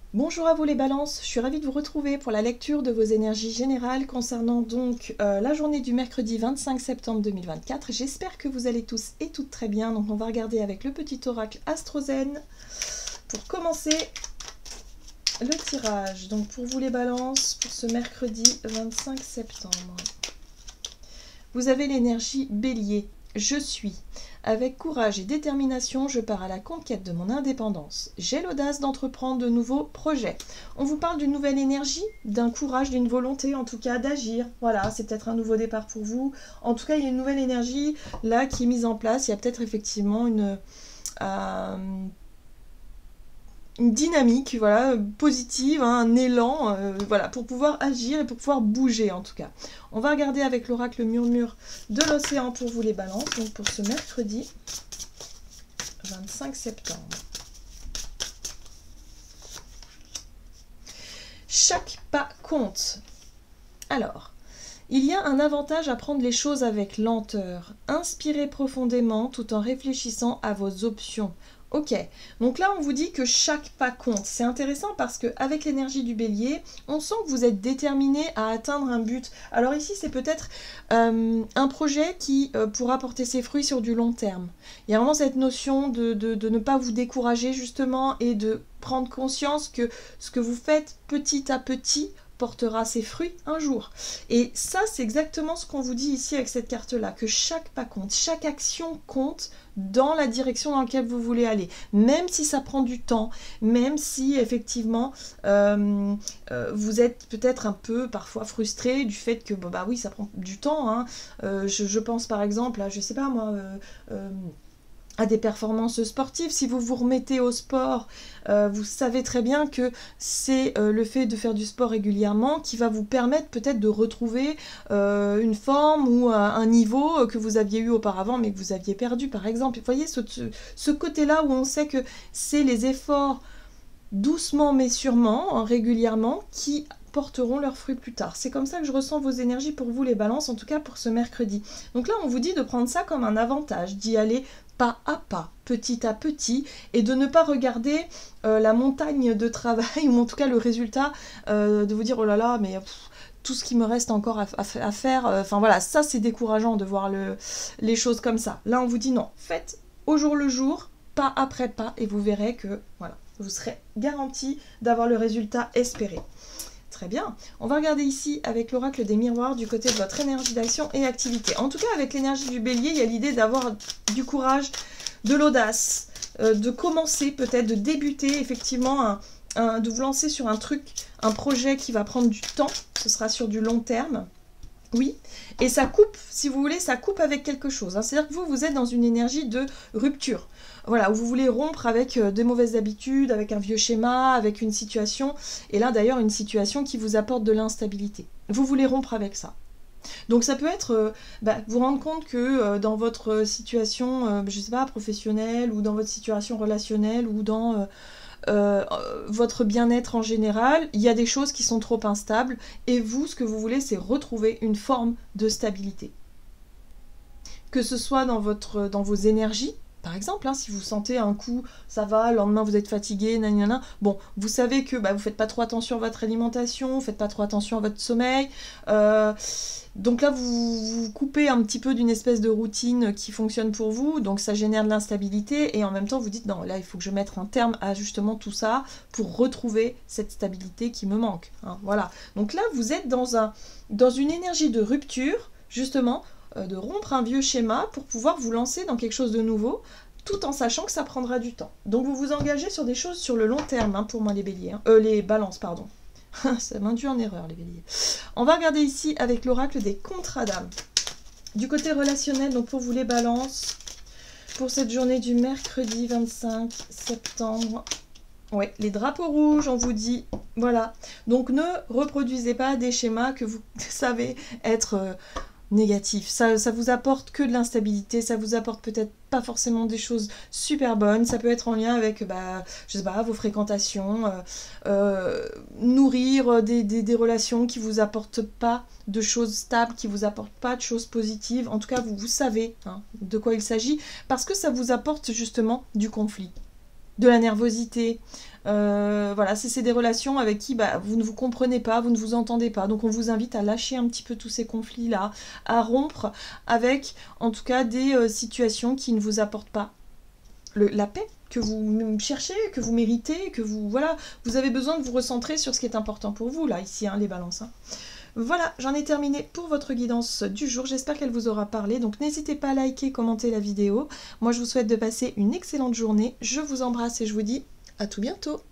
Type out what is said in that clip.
Bonjour à vous les balances, je suis ravie de vous retrouver pour la lecture de vos énergies générales concernant donc la journée du mercredi 25 septembre 2024. J'espère que vous allez tous et toutes très bien, donc on va regarder avec le petit oracle Astrozen pour commencer le tirage. Donc pour vous les balances, pour ce mercredi 25 septembre. Vous avez l'énergie bélier, je suis. Avec courage et détermination, je pars à la conquête de mon indépendance. J'ai l'audace d'entreprendre de nouveaux projets. On vous parle d'une nouvelle énergie, d'un courage, d'une volonté en tout cas d'agir. Voilà, c'est peut-être un nouveau départ pour vous. En tout cas, il y a une nouvelle énergie là qui est mise en place. Il y a peut-être effectivement une dynamique, voilà, positive, hein, un élan, voilà, pour pouvoir agir et pour pouvoir bouger en tout cas. On va regarder avec l'oracle murmure de l'océan pour vous les balances, donc pour ce mercredi 25 septembre. Chaque pas compte. Alors, il y a un avantage à prendre les choses avec lenteur. Inspirez profondément tout en réfléchissant à vos options. Ok, donc là on vous dit que chaque pas compte. C'est intéressant parce qu'avec l'énergie du bélier, on sent que vous êtes déterminé à atteindre un but. Alors ici c'est peut-être un projet qui pourra porter ses fruits sur du long terme. Il y a vraiment cette notion de ne pas vous décourager justement et de prendre conscience que ce que vous faites petit à petit portera ses fruits un jour. Et ça, c'est exactement ce qu'on vous dit ici avec cette carte-là, que chaque pas compte, chaque action compte dans la direction dans laquelle vous voulez aller. Même si ça prend du temps, même si effectivement vous êtes peut-être un peu parfois frustré du fait que, bah oui, ça prend du temps. Hein. Je pense par exemple à, je sais pas moi... à des performances sportives. Si vous vous remettez au sport, vous savez très bien que c'est le fait de faire du sport régulièrement qui va vous permettre peut-être de retrouver une forme ou un niveau que vous aviez eu auparavant mais que vous aviez perdu par exemple. Vous voyez ce côté-là où on sait que c'est les efforts doucement mais sûrement, hein, régulièrement, qui porteront leurs fruits plus tard. C'est comme ça que je ressens vos énergies pour vous les balances, en tout cas pour ce mercredi. Donc là, on vous dit de prendre ça comme un avantage, d'y aller pas à pas, petit à petit, et de ne pas regarder la montagne de travail, ou en tout cas le résultat, de vous dire oh là là, mais tout ce qui me reste encore à faire, enfin voilà, ça c'est décourageant de voir les choses comme ça. Là, on vous dit non, faites au jour le jour, pas après pas, et vous verrez que voilà, vous serez garanti d'avoir le résultat espéré. Très bien. On va regarder ici avec l'oracle des miroirs du côté de votre énergie d'action et activité. En tout cas, avec l'énergie du bélier, il y a l'idée d'avoir du courage, de l'audace, de commencer peut-être, de débuter effectivement, de vous lancer sur un truc, un projet qui va prendre du temps. Ce sera sur du long terme. Oui, et ça coupe, si vous voulez, ça coupe avec quelque chose. Hein. C'est-à-dire que vous êtes dans une énergie de rupture. Voilà, où vous voulez rompre avec des mauvaises habitudes, avec un vieux schéma, avec une situation. Et là, d'ailleurs, une situation qui vous apporte de l'instabilité. Vous voulez rompre avec ça. Donc ça peut être vous rendre compte que dans votre situation, je sais pas, professionnelle, ou dans votre situation relationnelle, ou dans... votre bien-être en général, il y a des choses qui sont trop instables et vous, ce que vous voulez, c'est retrouver une forme de stabilité. Que ce soit dans vos énergies, par exemple, hein, si vous sentez un coup, ça va, le lendemain vous êtes fatigué, nanana, bon, vous savez que vous faites pas trop attention à votre alimentation, vous faites pas trop attention à votre sommeil, donc là vous coupez un petit peu d'une espèce de routine qui fonctionne pour vous, donc ça génère de l'instabilité, et en même temps vous dites non, là il faut que je mette un terme à justement tout ça pour retrouver cette stabilité qui me manque. Hein, voilà. Donc là vous êtes dans une énergie de rupture, justement, de rompre un vieux schéma pour pouvoir vous lancer dans quelque chose de nouveau, tout en sachant que ça prendra du temps. Donc vous vous engagez sur des choses sur le long terme, hein, pour moi les béliers, hein. Les balances, pardon. Ça m'induit en erreur les béliers. On va regarder ici avec l'oracle des contrats d'âme. Du côté relationnel, donc pour vous les balances, pour cette journée du mercredi 25 septembre, ouais, les drapeaux rouges, on vous dit, voilà. Donc ne reproduisez pas des schémas que vous savez être... négatif, ça vous apporte que de l'instabilité, ça vous apporte peut-être pas forcément des choses super bonnes, ça peut être en lien avec, je sais pas, vos fréquentations, nourrir des relations qui vous apportent pas de choses stables, qui vous apportent pas de choses positives, en tout cas vous savez, hein, de quoi il s'agit, parce que ça vous apporte justement du conflit. de la nervosité. Voilà, c'est des relations avec qui vous ne vous comprenez pas, vous ne vous entendez pas. Donc on vous invite à lâcher un petit peu tous ces conflits-là, à rompre avec, en tout cas, des situations qui ne vous apportent pas la paix que vous cherchez, que vous méritez, que vous... Voilà, vous avez besoin de vous recentrer sur ce qui est important pour vous, là, ici, hein, les balances. Hein. Voilà, j'en ai terminé pour votre guidance du jour. J'espère qu'elle vous aura parlé. Donc n'hésitez pas à liker, commenter la vidéo. Moi, je vous souhaite de passer une excellente journée. Je vous embrasse et je vous dis à tout bientôt.